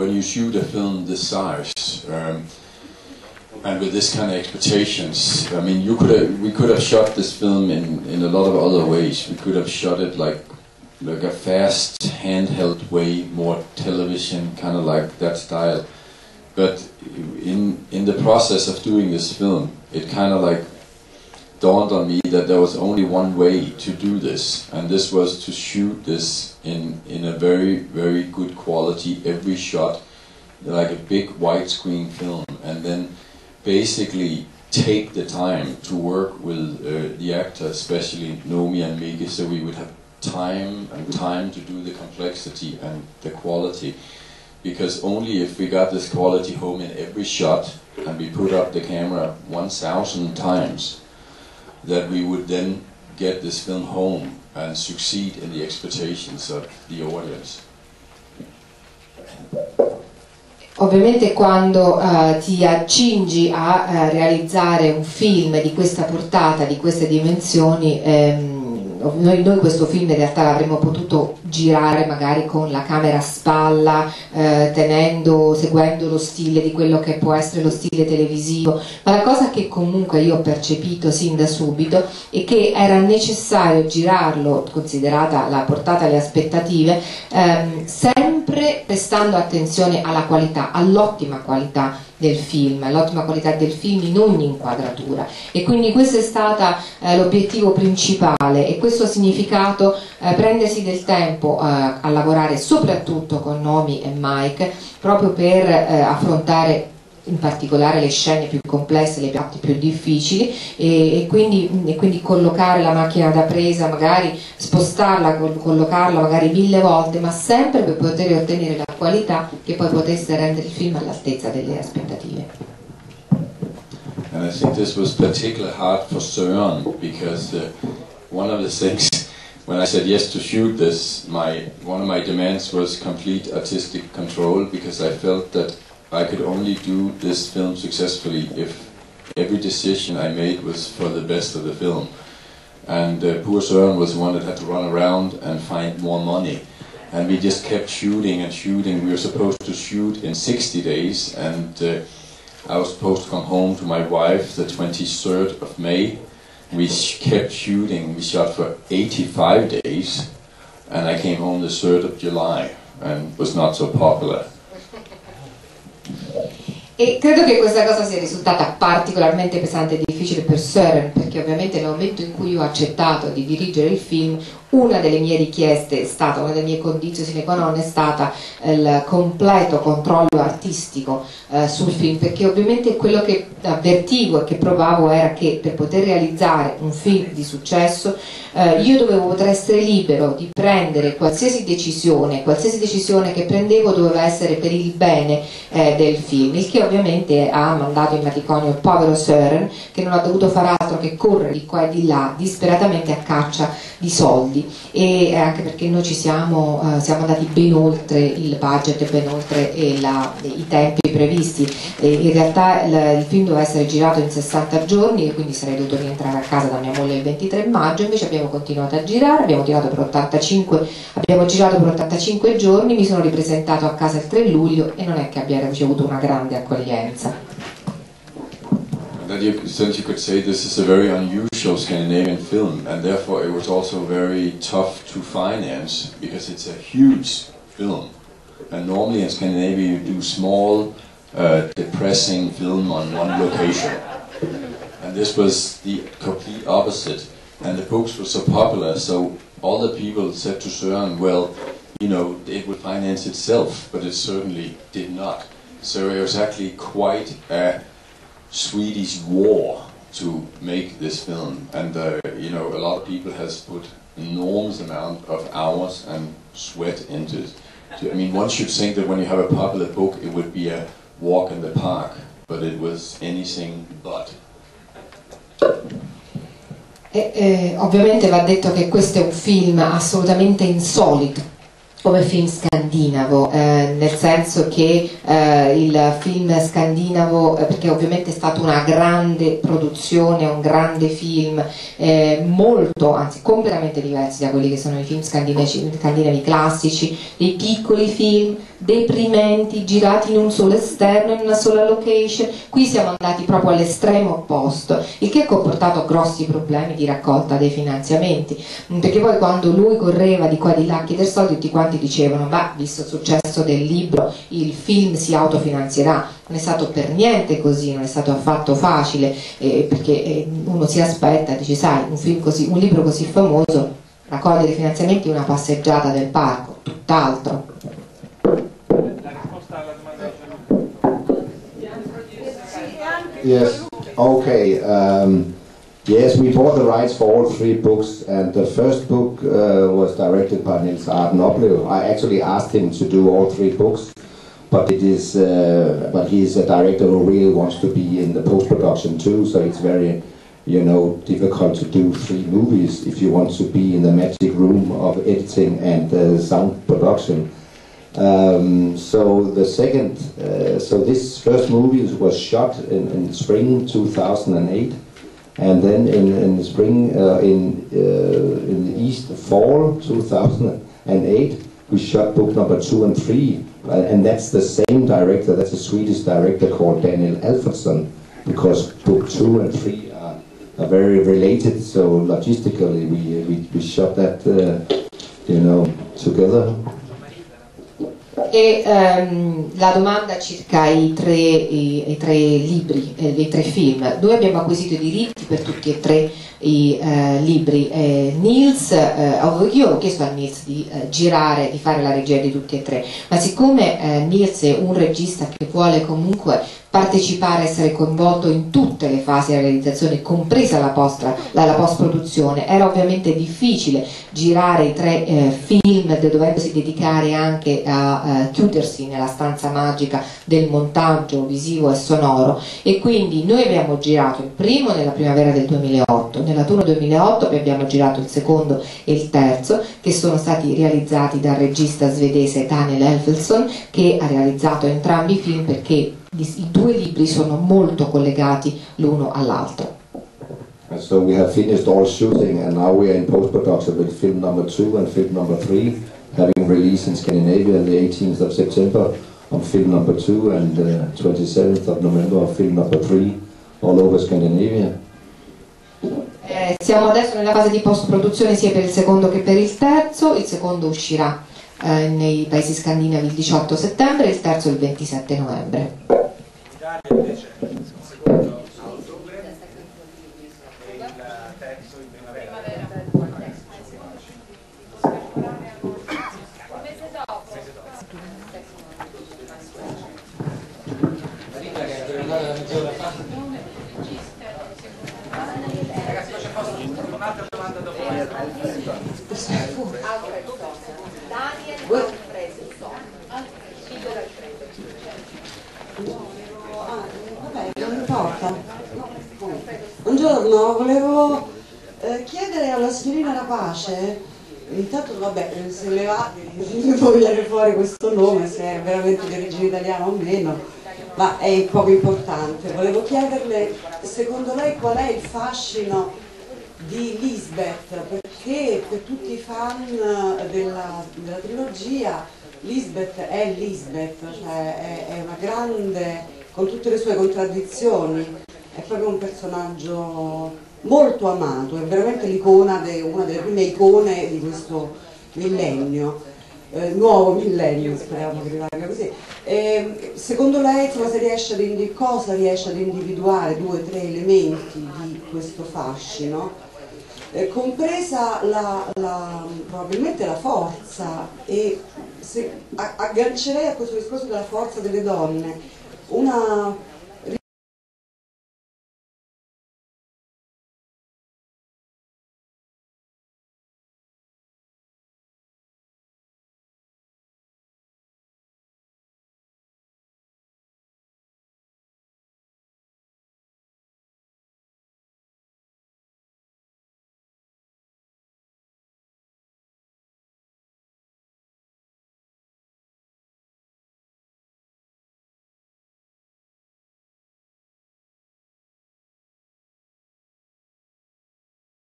when you shoot a film this size, and with this kind of expectations, I mean, we could have shot this film in a lot of other ways. We could have shot it like a fast handheld way, more television, kind of like that style. But in the process of doing this film, it kind of like dawned on me that there was only one way to do this, and this was to shoot this in a very, very good quality, every shot, like a big widescreen film, and then basically take the time to work with the actors, especially Noomi and Miki, so we would have time to do the complexity and the quality. Because only if we got this quality home in every shot, and we put up the camera 1,000 times, that we would then get this film home and succeed in the expectations of the audience. Ovviamente quando ti accingi a realizzare un film di questa portata, di queste dimensioni, noi questo film in realtà l'avremmo potuto girare magari con la camera a spalla, seguendo lo stile di quello che può essere lo stile televisivo, ma la cosa che comunque io ho percepito sin da subito è che era necessario girarlo, considerata la portata e le aspettative, sempre prestando attenzione alla qualità, all'ottima qualità del film, all'ottima qualità del film in ogni inquadratura, e quindi questo è stato l'obiettivo principale, e questo ha significato prendersi del tempo a lavorare soprattutto con Noomi e Mike proprio per affrontare in particolare le scene più complesse, le parti più difficili, e quindi collocare la macchina da presa, magari spostarla, collocarla magari 1000 volte, ma sempre per poter ottenere la qualità che poi potesse rendere il film all'altezza delle aspettative. And I think this was particularly hard for Søren, because one of the things when I said yes to shoot this, one of my demands was complete artistic control, because I felt that I could only do this film successfully if every decision I made was for the best of the film. And poor Søren was the one that had to run around and find more money. And we just kept shooting and shooting. We were supposed to shoot in 60 days, and I was supposed to come home to my wife the 23rd of May. We kept shooting. We shot for 85 days, and I came home the 3rd of July, and was not so popular. E credo che questa cosa sia risultata particolarmente pesante e difficile per Søren, perché ovviamente nel momento in cui io ho accettato di dirigere il film, una delle mie richieste è stata, una delle mie condizioni sine qua non è stata il completo controllo artistico sul film, perché ovviamente quello che avvertivo e che provavo era che per poter realizzare un film di successo io dovevo poter essere libero di prendere qualsiasi decisione che prendevo doveva essere per il bene del film, il che ovviamente ha mandato in matrimonio il povero Søren, che non ha dovuto fare altro che correre di qua e di là disperatamente a caccia di soldi, e anche perché noi siamo andati ben oltre il budget, ben oltre i tempi previsti, e in realtà il film doveva essere girato in 60 giorni e quindi sarei dovuto rientrare a casa da mia moglie il 23 maggio, invece abbiamo continuato a girare, abbiamo girato per 85 giorni, mi sono ripresentato a casa il 3 luglio e non è che abbia ricevuto una grande accoglienza. Since you could say this is a very unusual Scandinavian film, and therefore it was also very tough to finance, because it's a huge film, and normally in Scandinavia you do small, depressing film on one location, and this was the complete opposite, and the books were so popular, so all the people said to Søren, well, you know, it would finance itself, but it certainly did not. So it was actually quite a Swedish war to make this film, and you know, a lot of people has put enormous amount of hours and sweat into it. I mean, one should think that when you have a popular book it would be a walk in the park, but it was anything but. Ovviamente va detto che questo è un film assolutamente insolito, come film scandinavo, nel senso che il film scandinavo, perché ovviamente è stata una grande produzione, un grande film, molto, anzi completamente diversi da quelli che sono i film scandinavi classici, dei piccoli film deprimenti, girati in un solo esterno, in una sola location. Qui siamo andati proprio all'estremo opposto, il che ha comportato grossi problemi di raccolta dei finanziamenti, perché poi quando lui correva di qua e di là a chiedere soldi, tutti quanti dicevano: ma visto il successo del libro il film si autofinanzierà. Non è stato per niente così, non è stato affatto facile, perché uno si aspetta, dice: sai, un libro così famoso, raccogliere finanziamenti è una passeggiata del parco, tutt'altro. Yes, okay. Yes, we bought the rights for all 3 books, and the first book was directed by Niels Arden Oplev. I actually asked him to do all 3 books, but he's a director who really wants to be in the post-production too, so it's very, difficult to do 3 movies if you want to be in the magic room of editing and sound production. So this first movie was shot in spring 2008, and then in the spring in the fall 2008 we shot book number 2 and 3, and that's the same director. That's a Swedish director called Daniel Alfredsson, because book 2 and 3 are very related. So logistically we shot that together. E la domanda circa i tre libri, i 3 film. Noi abbiamo acquisito i diritti per tutti e 3 i libri. Io ho chiesto a Niels di girare, di fare la regia di tutti e 3, ma siccome Niels è un regista che vuole comunque partecipare, essere coinvolto in tutte le fasi della realizzazione, compresa la post-produzione, era ovviamente difficile girare i 3 film dovendosi dedicare anche a chiudersi nella stanza magica del montaggio visivo e sonoro, e quindi noi abbiamo girato il primo nella primavera del 2008, nell'autunno 2008 poi abbiamo girato il secondo e il terzo, che sono stati realizzati dal regista svedese Daniel Alfredsson, che ha realizzato entrambi i film perché i 2 libri sono molto collegati l'uno all'altro. So we have finished all shooting, and now we are in post-production with film number 2 and film number 3, having released in Scandinavia on the 18th of September on film number 2 and 27th of November on film number 3 all over Scandinavia. Siamo adesso nella fase di post-produzione sia per il secondo che per il terzo. Il secondo uscirà nei paesi scandinavi il 18 settembre e il terzo il 27 novembre. Invece il secondo a ottobre e il terzo in primavera. Un mese dopo. Ragazzi, c'è posto un'altra domanda dopo. Daniel Vabbè, non importa. Buongiorno, volevo chiedere alla signorina Rapace, intanto vabbè, se le va di togliere fuori questo nome, se è veramente di origine italiana o meno, ma è poco importante. Volevo chiederle, secondo lei, qual è il fascino di Lisbeth, perché per tutti i fan della trilogia Lisbeth è Lisbeth, cioè è una grande, con tutte le sue contraddizioni, è proprio un personaggio molto amato, è veramente l'icona, una delle prime icone di questo millennio, nuovo millennio, speriamo che rimanga così. Secondo lei cosa riesce ad individuare 2 o 3 elementi di questo fascino? Compresa probabilmente la forza, e aggancerei a questo discorso della forza delle donne una